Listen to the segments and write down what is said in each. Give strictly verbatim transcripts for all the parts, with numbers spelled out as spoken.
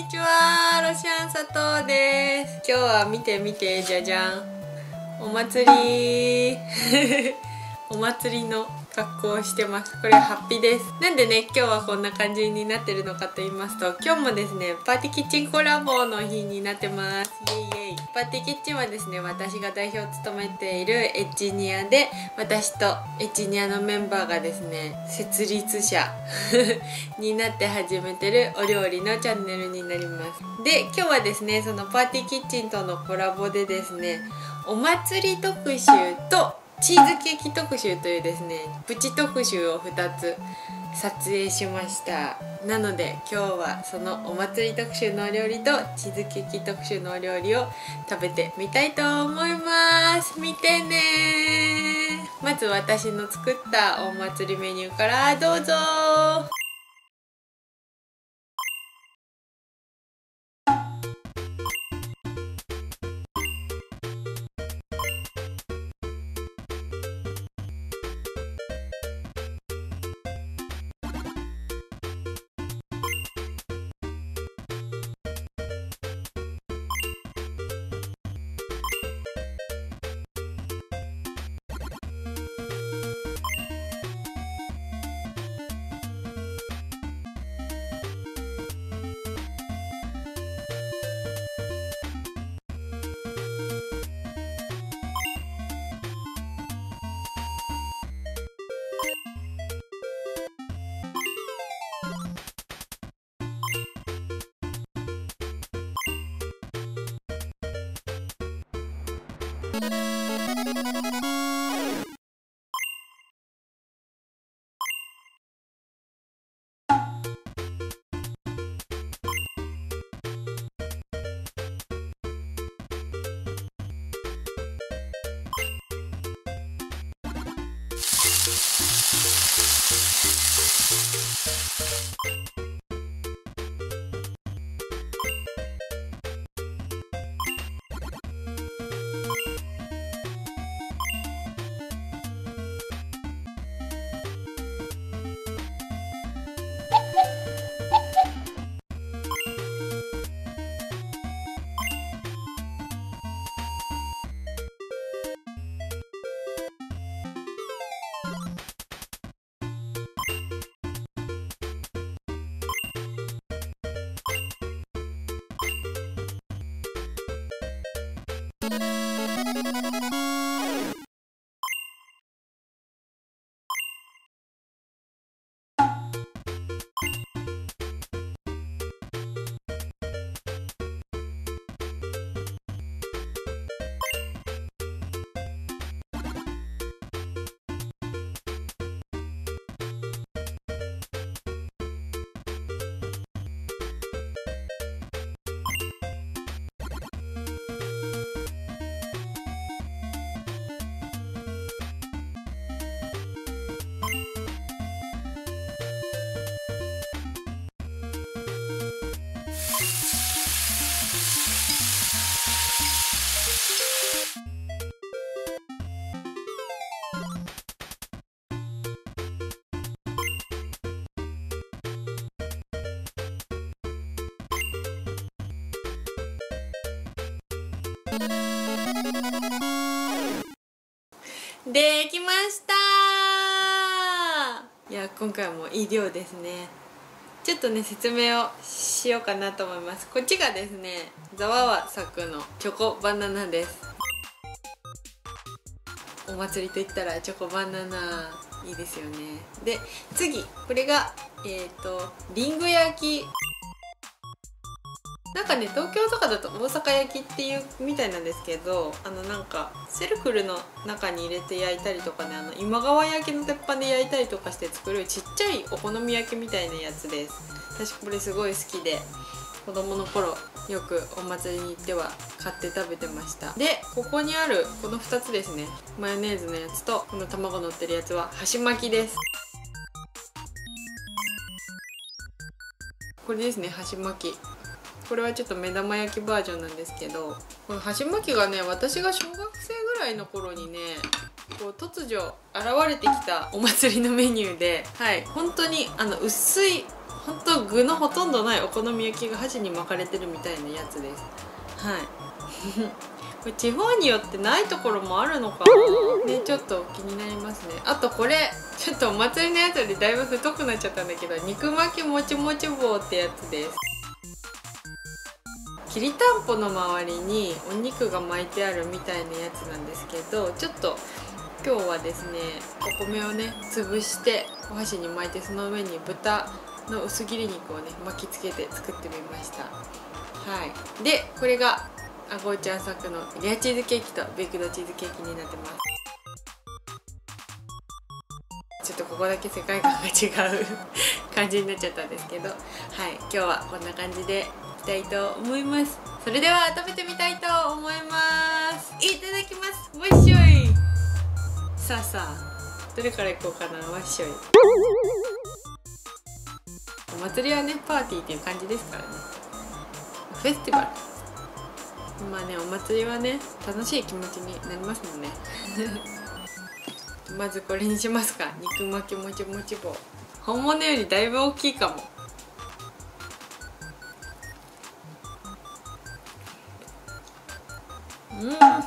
にちは、ロシアン佐藤です。今日は見て見て、じゃじゃん、お祭りお祭りの格好をしてます。これハッピーです。なんでね、今日はこんな感じになってるのかと言いますと、今日もですね、パーティーキッチンコラボの日になってます。イエイイエイ。パーティーキッチンはですね、私が代表を務めているエッジニアで、私とエッジニアのメンバーがですね、設立者になって始めてるお料理のチャンネルになります。で、今日はですね、そのパーティーキッチンとのコラボでですね、お祭り特集とチーズケーキ特集というですね、プチ特集をふたつ撮影しました。なので今日はそのお祭り特集のお料理とチーズケーキ特集のお料理を食べてみたいと思います。見てね。まず私の作ったお祭りメニューからどうぞ。できました。いや、今回もいい量ですね。ちょっとね、説明をしようかなと思います。こっちがですね、ザワワ作のチョコバナナです。お祭りといったらチョコバナナいいですよね。で、次これがえっとリンゴ焼き。なんかね、東京とかだと大阪焼きっていうみたいなんですけど、あのなんかセルクルの中に入れて焼いたりとかね、あの今川焼きの鉄板で焼いたりとかして作るちっちゃいお好み焼きみたいなやつです。私これすごい好きで、子供の頃よくお祭りに行っては買って食べてました。で、ここにあるこのふたつですね、マヨネーズのやつとこの卵乗ってるやつは箸巻きです。これですね、箸巻き。これはちょっと目玉焼きバージョンなんですけど、この箸巻きがね、私が小学生ぐらいの頃にね、こう突如現れてきたお祭りのメニューで、はい、本当にあの薄いほんと具のほとんどないお好み焼きが箸に巻かれてるみたいなやつです。はいこれ地方によってないところもあるのかなね、ちょっと気になりますね。あとこれちょっとお祭りのやつよりだいぶ太くなっちゃったんだけど、肉巻きもちもち棒ってやつです。きりたんぽの周りにお肉が巻いてあるみたいなやつなんですけど、ちょっと今日はですねお米をね潰してお箸に巻いて、その上に豚の薄切り肉をね巻きつけて作ってみました。はいでこれがあごうちゃん作のレアチーズケーキとベイクドチーズケーキになってます。ちょっとここだけ世界観が違う感じになっちゃったんですけど、はい今日はこんな感じでいきたいと思います。それでは食べてみたいと思います。いただきます。わっしょい。さあさあどれからいこうかな。わっしょい。お祭りはねパーティーっていう感じですからね。フェスティバル、まあねお祭りはね楽しい気持ちになりますもんねまずこれにしますか。肉巻きもちもち棒、本物よりだいぶ大きいかも。うん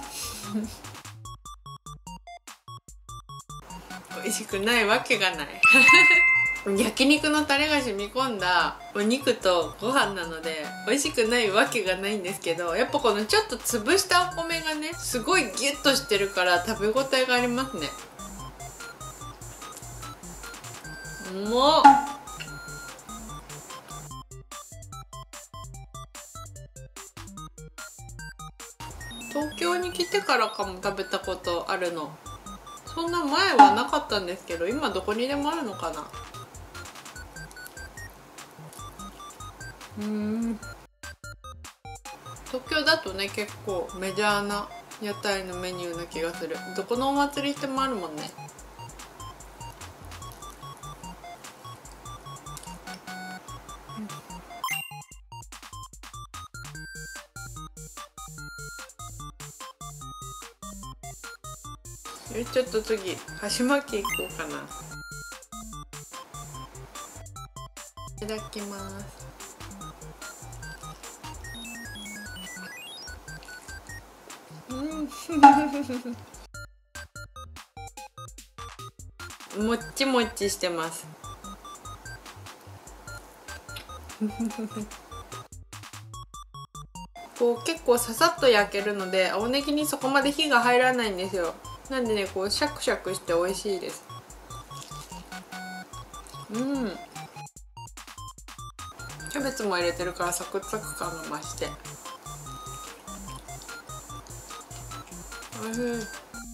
美味しくないわけがない焼肉のタレが染み込んだお肉とご飯なので美味しくないわけがないんですけど、やっぱこのちょっと潰したお米がねすごいギュッとしてるから食べ応えがありますね。うまっ。東京に来てからかも食べたことあるの。そんな前はなかったんですけど、今どこにでもあるのかな。うーん東京だとね結構メジャーな屋台のメニューな気がする。どこのお祭りしてもあるもんね。うん、ちょっと次箸巻きいこうかな。いただきます。うんもっちもっちしてますこう結構ささっと焼けるので青ネギにそこまで火が入らないんですよ。なんでねこうシャクシャクして美味しいです。うんキャベツも入れてるからサクサク感が増しておいしい。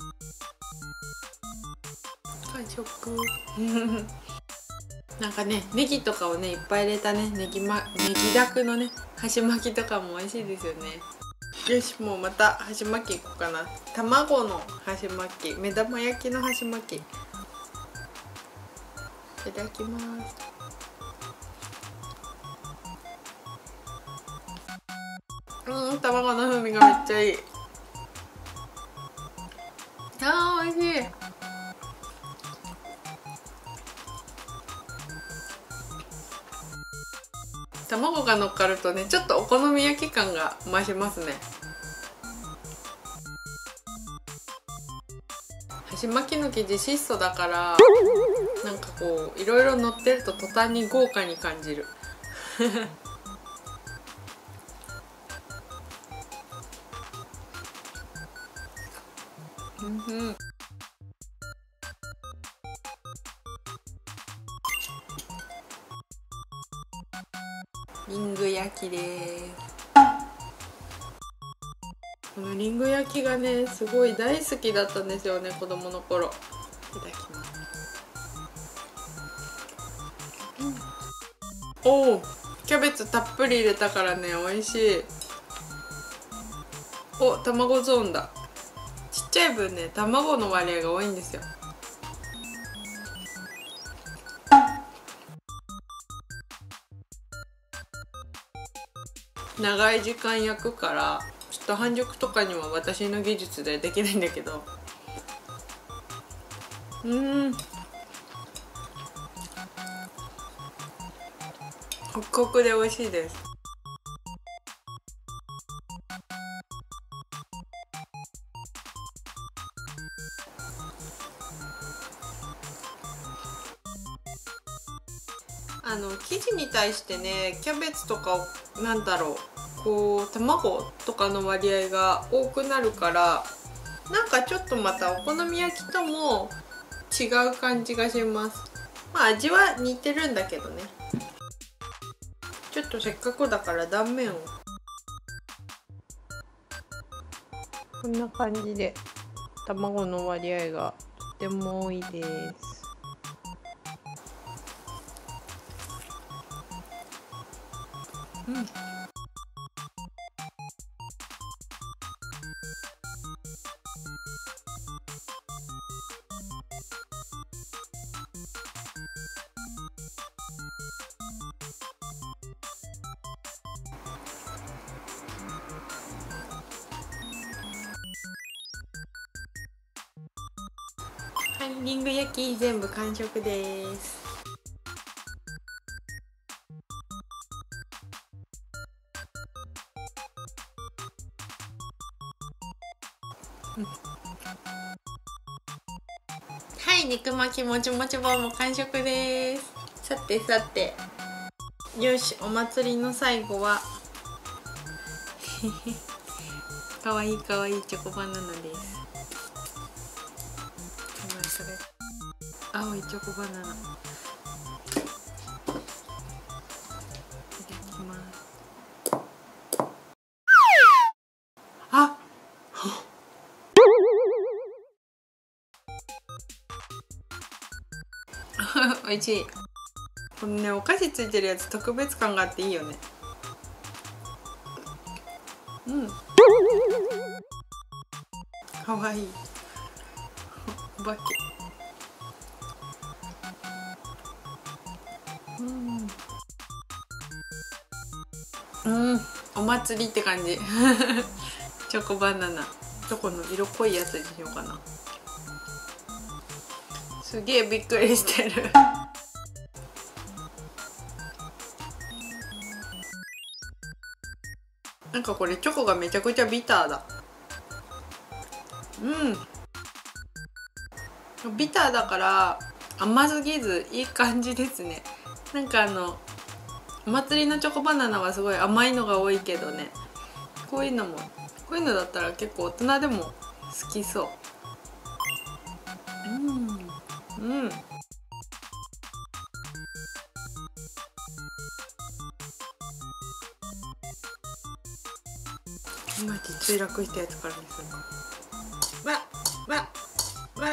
完食なんかねネギとかをねいっぱい入れたねネギ、ま、ネギだくのね箸巻きとかも美味しいですよね。よしもうまた箸巻きいこうかな。卵の箸巻き、目玉焼きの箸巻きいただきます。うん卵の風味がめっちゃいい。あー美味しい。卵が乗っかるとねちょっとお好み焼き感が増しますね。箸巻きの生地質素だからなんかこういろいろ乗ってると途端に豪華に感じるうんリング焼きです。このリング焼きがねすごい大好きだったんですよね子供の頃。いただきます。うん、おおキャベツたっぷり入れたからね美味しい。お卵ゾーンだ。ちっちゃい分ね卵の割合が多いんですよ。長い時間焼くからちょっと半熟とかには私の技術でできないんだけど、うんホクホクで美味しいです。あの生地に対してね、キャベツとかなんだろう、こう卵とかの割合が多くなるから、なんかちょっとまたお好み焼きとも違う感じがします。まあ味は似てるんだけどね。ちょっとせっかくだから断面をこんな感じで、卵の割合がとても多いです。うん。はい、リング焼き全部完食です。うん、はい、肉巻きもちもち棒も完食です。さてさて、よし、お祭りの最後はかわいいかわいいチョコバナナです。それ青いチョコバナナいただきます。あ美味しい。このね、お菓子ついてるやつ特別感があっていいよね。うん、かわいいお化け。うん、うん、お祭りって感じチョコバナナ、チョコの色濃いやつにしようかな。すげえびっくりしてるなんかこれチョコがめちゃくちゃビターだ。うん、ビターだから甘すぎずいい感じですね。なんかあのお祭りのチョコバナナはすごい甘いのが多いけどね、こういうのもこういうのだったら結構大人でも好きそう。うんうん、今墜落したやつからにするか。わわわ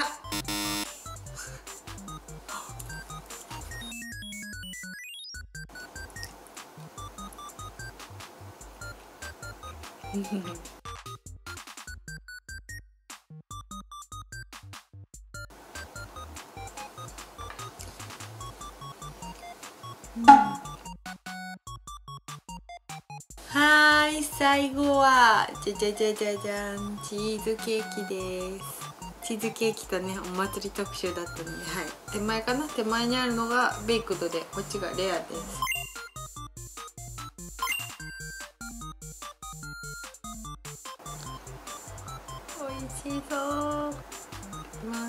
はい、最後はじゃじゃじゃじゃじゃん、チーズケーキです。チーズケーキとね、お祭り特集だったので、はい、手前かな、手前にあるのがベイクドで、こっちがレアです。美味しそう。いきます。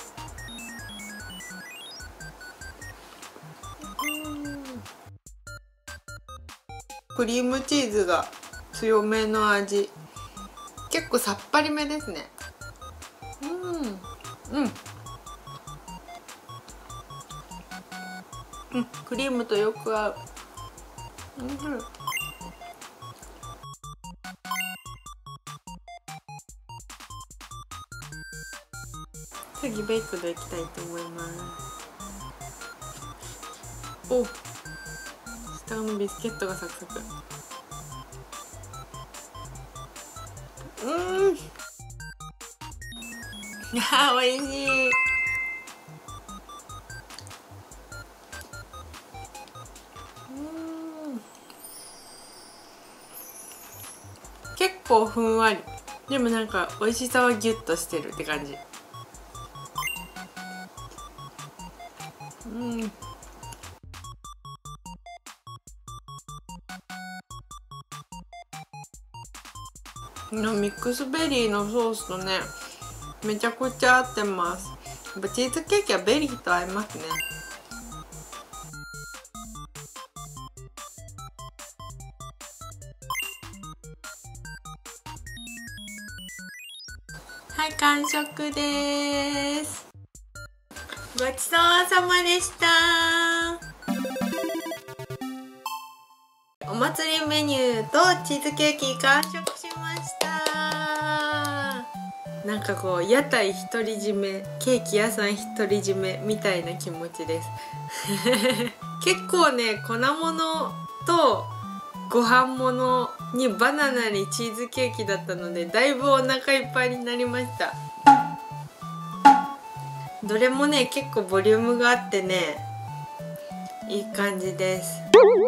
クリームチーズが強めの味、結構さっぱりめですね。うんうん、うん、クリームとよく合う。うん、次ベイクドいきたいと思います。お、下のビスケットがサクサク。うん、いやー美味しい。結構ふんわり、でもなんか美味しさはギュッとしてるって感じ。うん、 のミックスベリーのソースとねめちゃくちゃ合ってます。やっぱチーズケーキはベリーと合いますね。はい、完食です。ごちそうさまでした。お祭りメニューとチーズケーキ完食しました。なんかこう屋台独り占め、ケーキ屋さん独り占めみたいな気持ちです結構ね、粉物とご飯物にバナナにチーズケーキだったので、だいぶお腹いっぱいになりました。どれもね結構ボリュームがあってね、いい感じです。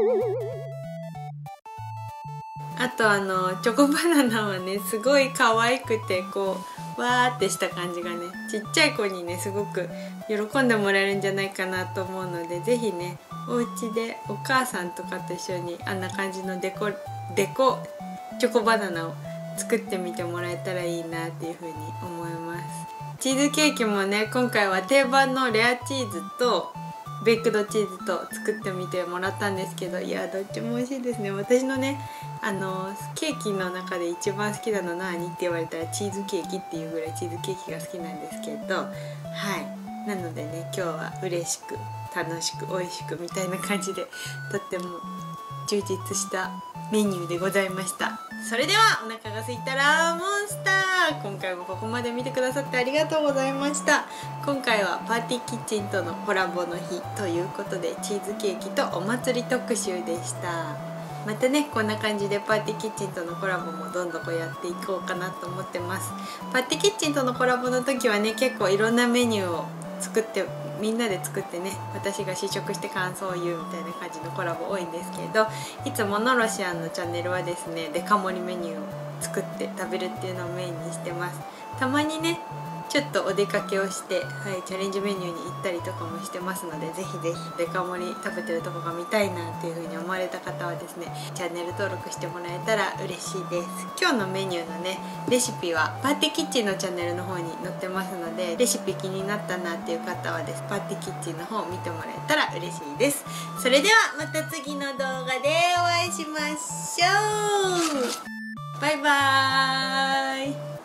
あとあのチョコバナナはねすごい可愛くて、こうわーってした感じがね、ちっちゃい子にねすごく喜んでもらえるんじゃないかなと思うので、是非ねお家でお母さんとかと一緒にあんな感じのデコデコチョコバナナを作ってみてもらえたらいいなっていうふうに思います。チーズケーキもね今回は定番のレアチーズとベイクドチーズと作ってみてもらったんですけど、いやどっちも美味しいですね。私のねあのケーキの中で一番好きなの何って言われたらチーズケーキっていうぐらいチーズケーキが好きなんですけど、はいなのでね今日は嬉しく楽しく美味しくみたいな感じでとっても充実したメニューでございました。それではお腹が空いたらモンスター、今回もここまで見てくださってありがとうございました。今回はパーティーキッチンとのコラボの日ということでチーズケーキとお祭り特集でした。またねこんな感じでパーティーキッチンとのコラボもどんどんやっていこうかなと思ってます。パーティーキッチンとのコラボの時はね結構いろんなメニューを作ってみんなで作ってね、私が試食して感想を言うみたいな感じのコラボ多いんですけど、いつものロシアンのチャンネルはですねデカ盛りメニューを作って食べるっていうのをメインにしてます。たまにねちょっとお出かけをして、はい、チャレンジメニューに行ったりとかもしてますので、ぜひぜひデカ盛り食べてるとこが見たいなっていう風に思われた方はですねチャンネル登録してもらえたら嬉しいです。今日のメニューのねレシピはパーティーキッチンのチャンネルの方に載ってますので、レシピ気になったなっていう方はですパーティーキッチンの方を見てもらえたら嬉しいです。それではまた次の動画でお会いしましょう。バイバーイ。